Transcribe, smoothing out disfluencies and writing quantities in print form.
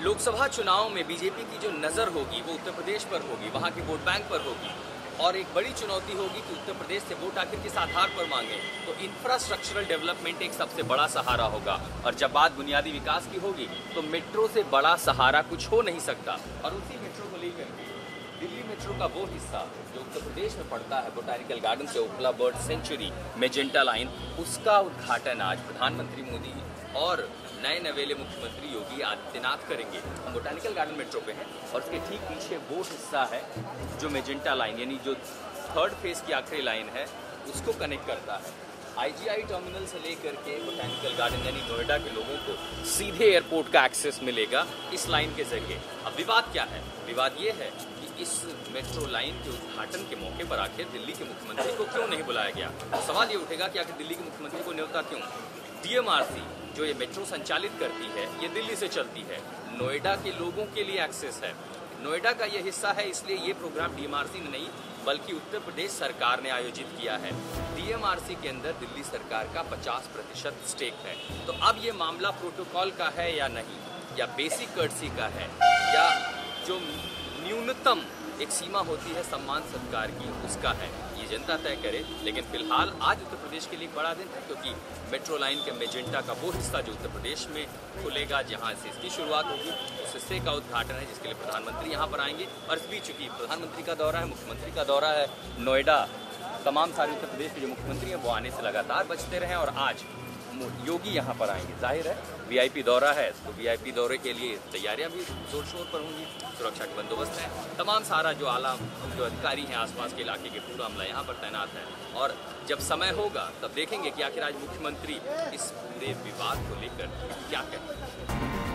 लोकसभा चुनाव में बीजेपी की जो नज़र होगी वो उत्तर प्रदेश पर होगी, वहाँ के वोट बैंक पर होगी। और एक बड़ी चुनौती होगी कि उत्तर प्रदेश से वोट आखिर किस आधार पर मांगे। तो इंफ्रास्ट्रक्चरल डेवलपमेंट एक सबसे बड़ा सहारा होगा। और जब बात बुनियादी विकास की होगी तो मेट्रो से बड़ा सहारा कुछ हो नहीं सकता। और उसी मेट्रो को लेकर के दिल्ली मेट्रो का वो हिस्सा जो उत्तर प्रदेश में पड़ता है, बोटानिकल गार्डन से Okhla bird sanctuary, magenta line, उसका उद्घाटन आज प्रधानमंत्री मोदी और नए नवेले मुख्यमंत्री योगी आदित्यनाथ करेंगे। हम बोटानिकल गार्डन मेट्रो पे हैं और उसके ठीक पीछे वो हिस्सा है जो मेजेंटा लाइन यानी जो थर्ड फेज की आखिरी लाइन है उसको कनेक्ट करता है। आईजीआई टर्मिनल से लेकर के बोटानिकल गार्डन यानी नोएडा के लोगों को सीधे एयरपोर्ट का एक्सेस मिलेगा इस लाइन के जरिए। अब विवाद क्या है? विवाद ये है कि इस मेट्रो लाइन के उद्घाटन के मौके पर आखिर दिल्ली के मुख्यमंत्री को क्यों नहीं बुलाया गया। तो सवाल ये उठेगा कि आखिर दिल्ली के मुख्यमंत्री को न्योता क्यों? डीएमआरसी जो ये मेट्रो संचालित करती है ये दिल्ली से चलती है, नोएडा के लोगों के लिए एक्सेस है। नोएडा का ये हिस्सा है, इसलिए ये प्रोग्राम डीएमआरसी ने नहीं बल्कि उत्तर प्रदेश सरकार ने आयोजित किया है। डीएमआरसी के अंदर दिल्ली सरकार का 50% स्टेक है। तो अब ये मामला प्रोटोकॉल का है या नहीं, या बेसिक कर्टसी का है, या जो न्यूनतम एक सीमा होती है सम्मान सत्कार की उसका है, ये जनता तय करे। लेकिन फिलहाल आज उत्तर प्रदेश के लिए एक बड़ा दिन है क्योंकि मेट्रो लाइन के मेजेंटा का वो हिस्सा जो उत्तर प्रदेश में खुलेगा, जहाँ से इसकी शुरुआत होगी, उस हिस्से का उद्घाटन है जिसके लिए प्रधानमंत्री यहाँ पर आएंगे। और इस बीच चूंकि प्रधानमंत्री का दौरा है, मुख्यमंत्री का दौरा है नोएडा, तमाम सारे उत्तर प्रदेश के जो मुख्यमंत्री हैं वो आने से लगातार बचते रहे और आज योगी यहाँ पर आएंगे। जाहिर है वीआईपी दौरा है तो वीआईपी दौरे के लिए तैयारियां भी जोर शोर पर होंगी। सुरक्षा के बंदोबस्त है, तमाम सारा जो आला जो अधिकारी हैं आसपास के इलाके के पूरा अमला यहाँ पर तैनात है। और जब समय होगा तब देखेंगे कि आखिर आज मुख्यमंत्री इस पूरे विवाद को लेकर क्या कहें।